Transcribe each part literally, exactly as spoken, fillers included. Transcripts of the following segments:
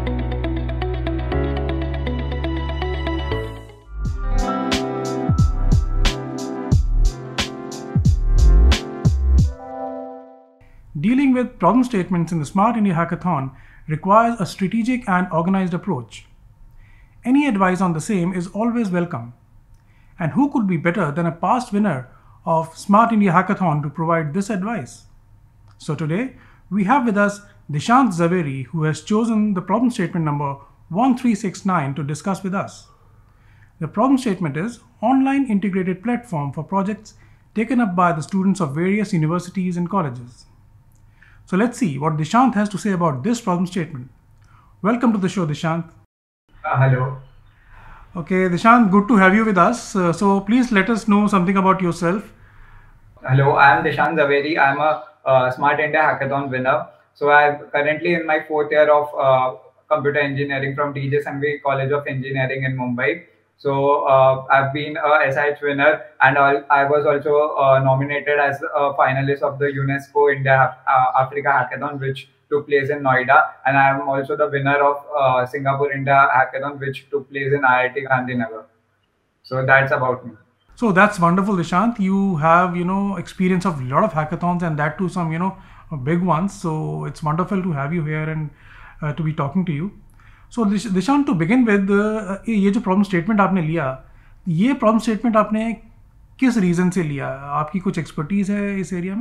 Dealing with problem statements in the Smart India Hackathon requires a strategic and organized approach. Any advice on the same is always welcome. And who could be better than a past winner of Smart India Hackathon to provide this advice? So today, we have with us Dishant Zaveri, who has chosen the problem statement number one three six nine to discuss with us. The problem statement is online integrated platform for projects taken up by the students of various universities and colleges. So let's see what Dishant has to say about this problem statement. Welcome to the show, Dishant. Uh, hello. Okay, Dishant, good to have you with us. Uh, so please let us know something about yourself. Hello, I am Dishant Zaveri. I am a uh, Smart India Hackathon winner. So I'm currently in my fourth year of uh, computer engineering from T J Sanghvi College of Engineering in Mumbai. So uh, I've been a S I H winner, and I, I was also uh, nominated as a finalist of the UNESCO India uh, Africa Hackathon, which took place in Noida, and I am also the winner of uh, Singapore India Hackathon, which took place in I I T Gandhinagar. So that's about me. So that's wonderful, Dishant. You have, you know, experience of a lot of hackathons, and that too some, you know, big ones. So it's wonderful to have you here and uh, to be talking to you. So Dishant, to begin with, uh, ये जो problem statement आपने लिया, ये problem statement आपने किस reason से लिया? आपकी कुछ एक्सपर्टीज है इस एरिया में?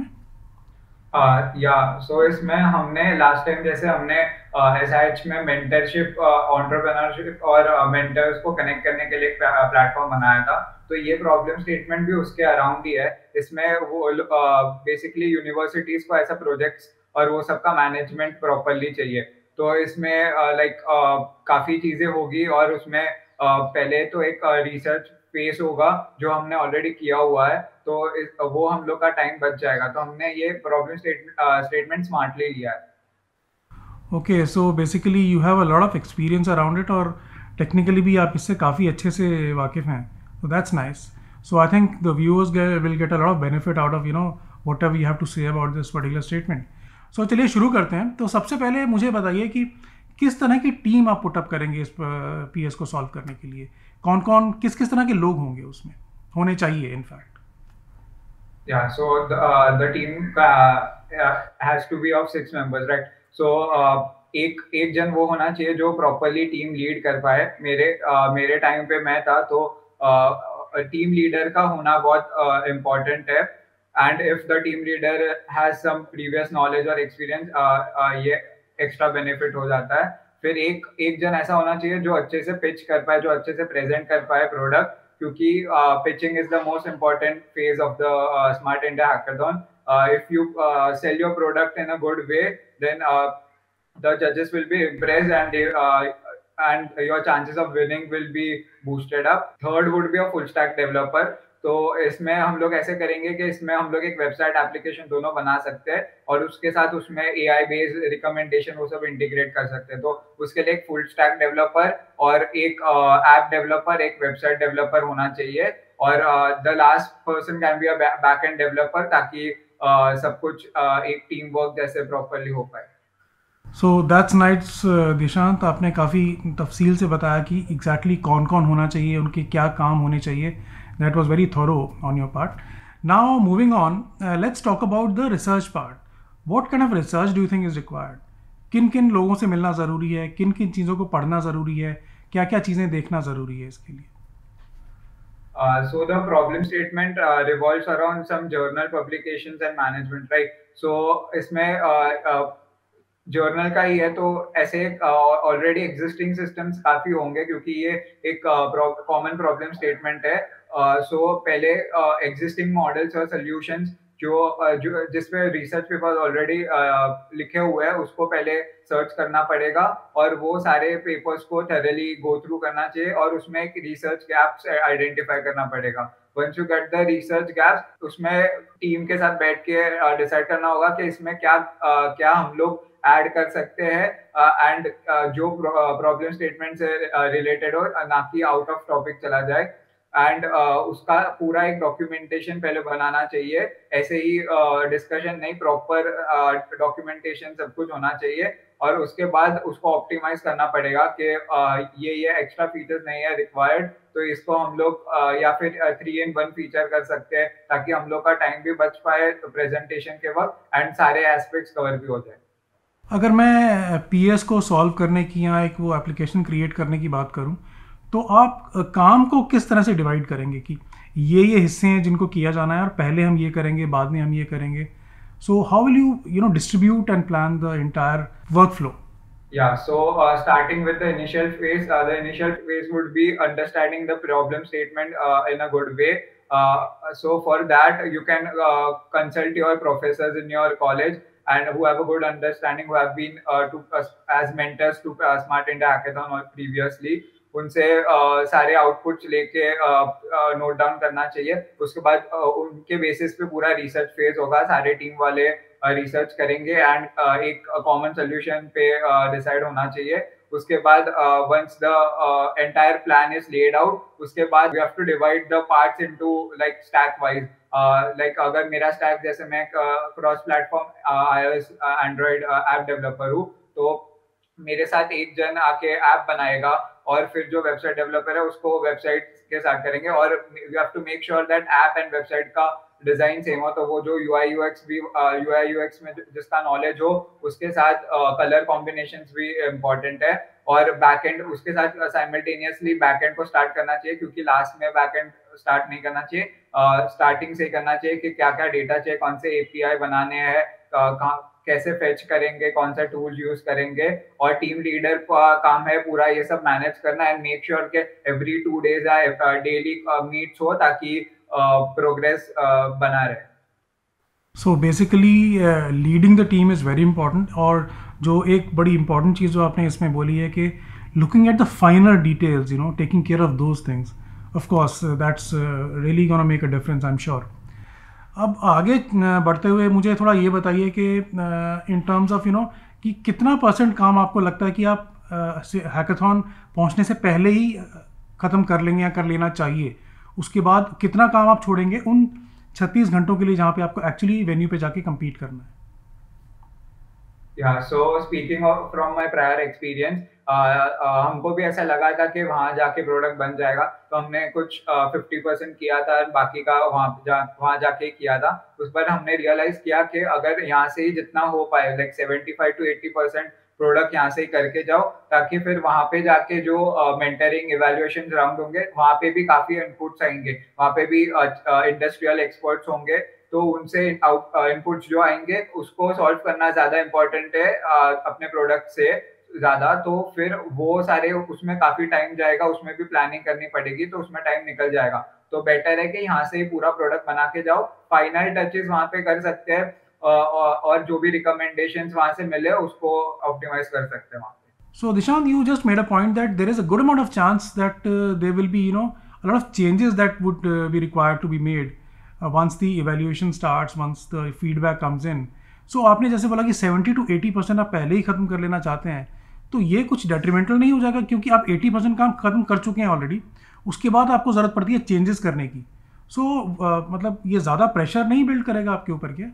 या सो इसमें हमने लास्ट टाइम जैसे हमने एस आई एच में मेंटरशिप, एंटरप्रेन्योरशिप और मेंटर्स को कनेक्ट करने के लिए प्लेटफॉर्म बनाया था, तो ये प्रॉब्लम स्टेटमेंट भी उसके अराउंड ही है. इसमें वो बेसिकली यूनिवर्सिटीज को ऐसा प्रोजेक्ट्स और वो सबका मैनेजमेंट प्रॉपरली चाहिए. तो इसमें लाइक uh, like, uh, काफ़ी चीज़ें होगी, और उसमें uh, पहले तो एक रिसर्च फेस होगा जो हमने ऑलरेडी किया हुआ है, तो इस, वो हम लोग का टाइम बच जाएगा. तो हमने ये प्रॉब्लम स्टेटमेंट स्टेटमेंट स्मार्टली लिया है. Okay, so basically you have a lot of experience around it, और टेक्निकली भी आप इससे काफ़ी अच्छे से वाकिफ़ हैं. So that's nice. So I think the viewers get, will get a lot of benefit out of, you know, whatever you have to say about this particular statement. So चलिए शुरू करते हैं. तो सबसे पहले मुझे बताइए कि किस तरह की टीम आप पुटअप करेंगे इस पीएस को सॉल्व करने के लिए? कौन कौन किस किस तरह के लोग होंगे उसमें, होने चाहिए in fact? Yeah, so the, uh, the team uh, has to be of six members, right? So uh, एक एक जन वो होना चाहिए जो प्रॉपरली टीम लीड कर पाए. मेरे uh, मेरे टाइम पे मैं था, तो टीम uh, लीडर का होना बहुत इम्पोर्टेंट uh, है. And if the team leader has some previous knowledge और एक्सपीरियंस, ये एक्स्ट्रा बेनिफिट हो जाता है. फिर एक एक जन ऐसा होना चाहिए जो अच्छे से पिच कर पाए, जो अच्छे से प्रेजेंट कर पाए प्रोडक्ट, क्योंकि pitching is the most important phase of the Smart India Hackathon. If you sell your product in a good way, then the जजेस will be impressed and and your chances of winning will be boosted up. Third would be a full stack developer. तो इसमें हम लोग ऐसे करेंगे कि इसमें हम लोग एक वेबसाइट एप्लीकेशन दोनों बना सकते हैं, और उसके साथ उसमें एआई बेस्ड रिकमेंडेशन वो सब इंटीग्रेट कर सकते हैं. तो उसके लिए एक फुल स्टैक डेवलपर और एक ऐप डेवलपर, एक वेबसाइट डेवलपर होना चाहिए, और the last person can be a back end developer, ताकि uh, सब कुछ uh, एक टीम वर्क जैसे प्रॉपरली हो पाए. सो दैट्स नाइस दिशांत, आपने काफ़ी तफसील से बताया कि एग्जैक्टली exactly कौन कौन होना चाहिए, उनके क्या काम होने चाहिए. That was very thorough on your part. Now moving on, let's talk about the research part. What kind of research do you think is required? किन किन लोगों से मिलना ज़रूरी है, किन किन चीज़ों को पढ़ना ज़रूरी है, क्या क्या चीज़ें देखना ज़रूरी है इसके लिए? So the problem statement uh, revolves around some journal publications and management, right? So इसमें uh, uh, जर्नल का ही है, तो ऐसे ऑलरेडी एग्जिस्टिंग सिस्टम्स काफी होंगे, क्योंकि ये एक कॉमन प्रॉब्लम स्टेटमेंट है. सो uh, so, पहले एग्जिस्टिंग मॉडल्स और सोल्यूशंस जो जो जिसपे रिसर्च पेपर्स ऑलरेडी लिखे हुए हैं, उसको पहले सर्च करना पड़ेगा, और वो सारे पेपर्स को थॉरली गो थ्रू करना चाहिए, और उसमें एक रिसर्च गैप्स आइडेंटिफाई करना पड़ेगा. Once you get the research gaps, उसमें टीम के साथ बैठ के डिसाइड करना होगा कि इसमें क्या uh, क्या हम लोग ऐड कर सकते हैं, एंड uh, uh, जो प्रॉब्लम स्टेटमेंट से रिलेटेड uh, हो, ना कि आउट ऑफ टॉपिक चला जाए. एंड uh, उसका पूरा एक डॉक्यूमेंटेशन पहले बनाना चाहिए. ऐसे ही डिस्कशन uh, नहीं, प्रॉपर डॉक्यूमेंटेशन uh, सब कुछ होना चाहिए. और उसके बाद उसको ऑप्टिमाइज करना पड़ेगा कि ये ये एक्स्ट्रा फीचर्स नहीं है रिक्वायर्ड, तो इसको हम लोग या फिर थ्री इन वन फीचर कर सकते हैं ताकि हम लोग का टाइम भी बच पाए प्रेजेंटेशन के वक्त एंड सारे एस्पेक्ट्स कवर भी हो जाए। अगर मैं पीएस को सॉल्व करने की या एक वो एप्लीकेशन क्रिएट करने की बात करूं, तो आप काम को किस तरह से डिवाइड करेंगे कि ये ये हिस्से हैं जिनको किया जाना है और पहले हम ये करेंगे बाद में हम ये करेंगे? So how will you you know distribute and plan the entire workflow? Yeah, so uh, starting with the initial phase, uh, the initial phase would be understanding the problem statement uh, in a good way. Uh, so for that, you can uh, consult your professors in your college and who have a good understanding, who have been uh, to uh, as mentors to uh, Smart India Hackathon or previously. उनसे uh, सारे outputs लेके note uh, down uh, करना चाहिए। उसके बाद uh, उनके basis पे पूरा रिसर्च फेज होगा, सारे टीम वाले रिसर्च uh, करेंगे एंड uh, एक कॉमन uh, सोल्यूशन पे डिसाइड uh, होना चाहिए। उसके बाद once the entire plan is laid out, उसके बाद we have to divide the parts into like stack wise. Like अगर मेरा स्टैक, जैसे मैं cross platform iOS Android app developer हूँ, तो मेरे साथ एक जन आके ऐप बनाएगा और फिर जो वेबसाइट डेवलपर है उसको वेबसाइट के साथ करेंगे और we have to make sure that app and website का डिजाइन सेम हो। तो वो जो यूआई यूएक्स भी यूआई यूएक्स में जिसका नॉलेज हो उसके साथ कलर कॉम्बिनेशंस भी इम्पोर्टेंट है और बैकएंड उसके साथ साइमल्टेनियसली बैकएंड को स्टार्ट करना चाहिए, क्योंकि लास्ट में बैकएंड स्टार्ट नहीं करना चाहिए, स्टार्टिंग uh, से करना चाहिए कि क्या क्या डेटा चाहिए, कौन से एपीआई बनाने हैं, uh, कैसे फेच करेंगे, कौन सा टूल यूज करेंगे। और टीम लीडर का काम है पूरा ये सब मैनेज करना एंड मेक श्योर के एवरी टू डेज या डेली मीट्स हो ताकि प्रोग्रेस uh, uh, बना रहे। So basically leading the team is very important. और जो एक बड़ी इंपॉर्टेंट चीज़ जो आपने इसमें बोली है कि looking at the finer details, you know taking care of those things, of course that's really gonna make a difference, I am sure. अब आगे बढ़ते हुए मुझे थोड़ा ये बताइए कि in terms of you know कि कितना परसेंट काम आपको लगता है कि आप हैकाथॉन पहुंचने से पहले ही ख़त्म कर लेंगे या कर लेना चाहिए, उसके बाद कितना काम आप छोड़ेंगे उन छत्तीस घंटों के लिए जहाँ पे आपको एक्चुअली वेन्यू पे जाके कम्पीट करना है? Yeah, so speaking of from my prior experience, uh, uh, हमको भी ऐसा लगा था कि वहाँ जाके प्रोडक्ट बन जाएगा, तो हमने कुछ फिफ्टी परसेंट किया था, बाकी का वहाँ जा वहाँ जाके किया था। उस पर हमने रियलाइज किया कि अगर यहाँ से ही जितना हो पाए like seventy five to eighty percent product यहाँ से ही करके जाओ, ताकि फिर वहाँ पे जाके जो मेंटरिंग इवैल्यूएशन राउंड होंगे वहाँ पे भी काफी इनपुट्स आएंगे, वहाँ पे भी इंडस्ट्रियल एक्सपर्ट्स होंगे, तो उनसे इनपुट्स जो आएंगे उसको सॉल्व करना ज्यादा इम्पोर्टेंट है अपने प्रोडक्ट से ज्यादा। तो फिर वो सारे उसमें काफी टाइम जाएगा, उसमें भी प्लानिंग करनी पड़ेगी, तो उसमें टाइम निकल जाएगा। तो बेटर है कि यहाँ से ही पूरा प्रोडक्ट बना के जाओ, फाइनल टचेस वहाँ पे कर सकते हैं और जो भी रिकमेंडेशंस वहाँ से मिले उसको ऑप्टिमाइज कर सकते हैं वहाँ पे। So Dishant, you just made a point that there is a good amount of chance that uh, there will be, you know, a lot of changes that would uh, be required to be made uh, once the evaluation starts, once the feedback comes in. So आपने जैसे बोला कि seventy two eighty percent आप पहले ही ख़त्म कर लेना चाहते हैं, तो ये कुछ डेट्रीमेंटल नहीं हो जाएगा क्योंकि आप एटी परसेंट काम ख़त्म कर चुके हैं ऑलरेडी, उसके बाद आपको ज़रूरत पड़ती है चेंजेस करने की। सो so, uh, मतलब ये ज़्यादा प्रेशर नहीं बिल्ड करेगा आपके ऊपर क्या?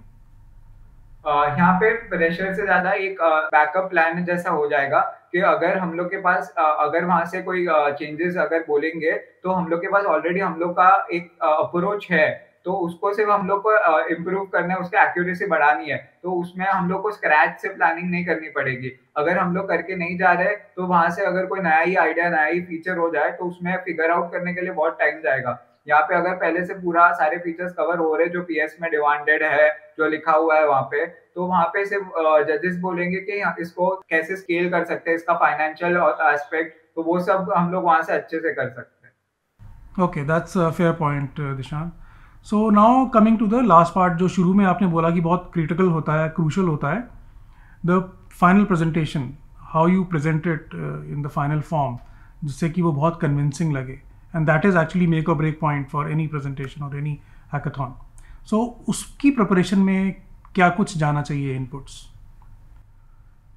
Uh, यहाँ पे प्रेशर से ज्यादा एक बैकअप uh, प्लान जैसा हो जाएगा कि अगर हम लोग के पास uh, अगर वहां से कोई चेंजेस uh, अगर बोलेंगे तो हम लोग के पास ऑलरेडी हम लोग का एक अप्रोच uh, है, तो उसको सिर्फ हम लोग को इम्प्रूव uh, करना है, उसकी एक्यूरेसी बढ़ानी है, तो उसमें हम लोग को स्क्रैच से प्लानिंग नहीं करनी पड़ेगी। अगर हम लोग करके नहीं जा रहे तो वहां से अगर कोई नया ही आइडिया नया ही फीचर हो जाए तो उसमें फिगर आउट करने के लिए बहुत टाइम जाएगा। यहाँ पे अगर पहले से पूरा सारे फीचर्स कवर हो रहे जो पीएस में डिमांडेड है, जो लिखा हुआ है वहाँ पे, तो वहाँ पे सिर्फ जजेस बोलेंगे कि इसको कैसे स्केल कर सकते हैं, इसका फाइनेंशियल एस्पेक्ट, तो वो सब हम लोग वहाँ से अच्छे से कर सकते हैं। Okay, that's a fair point Dishant. So now coming to the last part, जो शुरू में आपने बोला कि बहुत क्रिटिकल होता है, क्रूशल होता है, the final presentation, how you present it in the final form, जिससे कि वो बहुत कन्विंसिंग लगे, and that is actually make or break point for any presentation or any hackathon. So उसकी preparation में क्या कुछ जाना चाहिए inputs?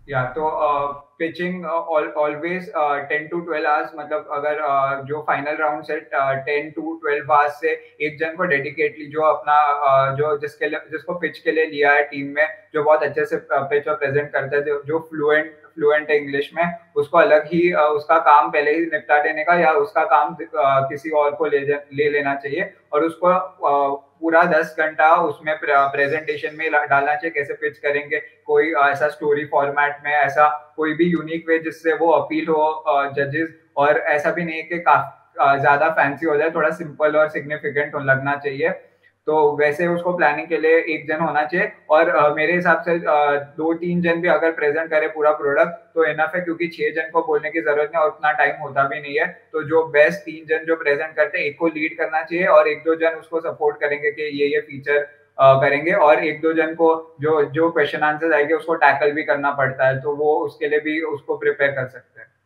या तो pitching always ten to twelve hours, मतलब अगर uh, जो फाइनल राउंड से टेन टू ट्वेल्व आवर्स से एक जन को डेडिकेटली जो अपना uh, जो जिसके लिए जिसको पिच के लिए लिया है टीम में, जो बहुत अच्छे से पिच और प्रेजेंट करता है, जो, जो फ्लुएंट फ्लुएंट है इंग्लिश में, उसको अलग ही uh, उसका काम पहले ही निपटा देने का, या उसका काम uh, किसी और को ले ले लेना चाहिए, और उसको uh, पूरा दस घंटा उसमें प्रेजेंटेशन में डालना चाहिए, कैसे पिच करेंगे, कोई ऐसा स्टोरी फॉर्मेट में, ऐसा कोई भी यूनिक वे जिससे वो अपील हो जजेस, और ऐसा भी नहीं कि काफी ज्यादा फैंसी हो जाए, थोड़ा सिंपल और सिग्निफिकेंट लगना चाहिए। तो वैसे उसको प्लानिंग के लिए एक जन होना चाहिए, और uh, मेरे हिसाब से uh, दो तीन जन भी अगर प्रेजेंट करे पूरा प्रोडक्ट तो इनफ है, क्योंकि छह जन को बोलने की जरूरत नहीं और उतना टाइम होता भी नहीं है। तो जो बेस्ट तीन जन जो प्रेजेंट करते हैं, एक को लीड करना चाहिए और एक दो जन उसको सपोर्ट करेंगे कि ये ये फीचर uh, करेंगे, और एक दो जन को जो जो क्वेश्चन आंसर आएंगे उसको टैकल भी करना पड़ता है, तो वो उसके लिए भी उसको प्रिपेयर कर सकते हैं।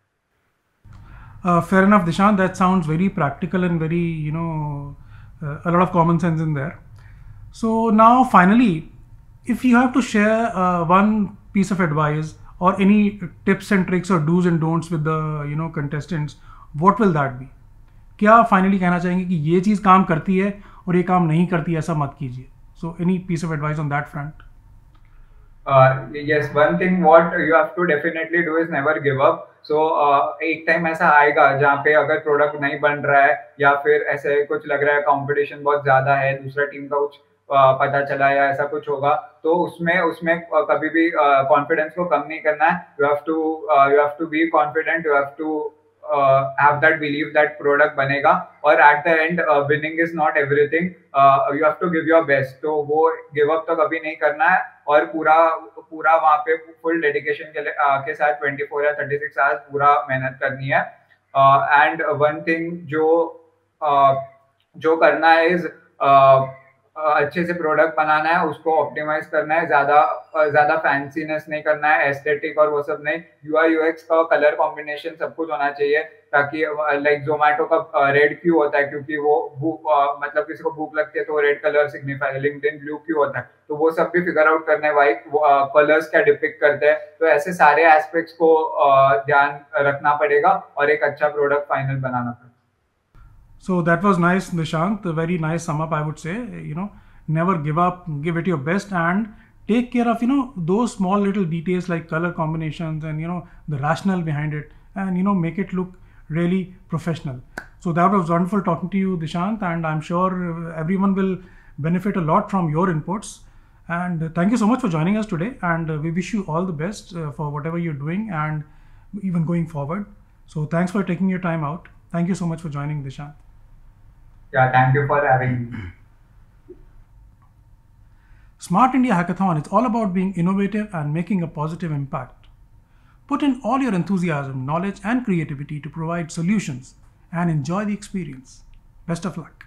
Uh, fair enough, Dishant. That sounds very practical and very, you know, uh, a lot of common sense in there. So now finally, if you have to share uh, one piece of advice or any tips and tricks or do's and don'ts with the you know contestants, what will that be? क्या finally कहना चाहेंगे कि ये चीज़ काम करती है और ये काम नहीं करती, ऐसा मत कीजिए? So any piece of advice on that front? Uh, yes, one thing what you have to definitely do is never give up. So uh, एक टाइम ऐसा आएगा जहाँ पे अगर प्रोडक्ट नहीं बन रहा है, या फिर ऐसे कुछ लग रहा है कंपटीशन बहुत ज्यादा है, दूसरा टीम का कुछ पता चला या ऐसा कुछ होगा, तो उसमें उसमें कभी भी कॉन्फिडेंस को कम नहीं करना है। You have to you have to be confident, you have to have that believe that product बनेगा, और at the end winning is not everything, you have to give your best. तो वो गिव अप तो कभी नहीं करना है, और पूरा पूरा वहाँ पे फुल डेडिकेशन के, uh, के साथ ट्वेंटी फोर या थर्टी सिक्स आवर्स पूरा मेहनत करनी है। एंड वन थिंग जो uh, जो करना है इज uh, अच्छे से प्रोडक्ट बनाना है, उसको ऑप्टिमाइज करना है, ज्यादा ज्यादा फैंसीनेस नहीं करना है, एस्थेटिक और वो सब नहीं, यूआई यूएक्स का कलर कॉम्बिनेशन सब कुछ होना चाहिए, ताकि लाइक जोमेटो का रेड क्यों होता है, क्योंकि वो भूख मतलब किसी को भूख लगती है तो red colour signify, LinkedIn blue क्यों होता है, तो वो सब भी फिगर आउट करने वाले कलर्स क्या डिपिक्ट करते हैं, तो ऐसे सारे एस्पेक्ट्स को ध्यान रखना पड़ेगा और एक अच्छा प्रोडक्ट फाइनल बनाना पड़ेगा। So that was nice, Nishant. A very nice sum up, I would say. You know, never give up, give it your best, and take care of, you know, those small little details like color combinations and, you know, the rationale behind it, and, you know, make it look really professional. So that was wonderful talking to you, Dishant, and I'm sure everyone will benefit a lot from your inputs. And thank you so much for joining us today, and we wish you all the best uh, for whatever you're doing and even going forward. So thanks for taking your time out. Thank you so much for joining, Dishant. Yeah, thank you for having me. Smart India Hackathon is all about being innovative and making a positive impact. Put in all your enthusiasm, knowledge, and creativity to provide solutions and enjoy the experience. Best of luck.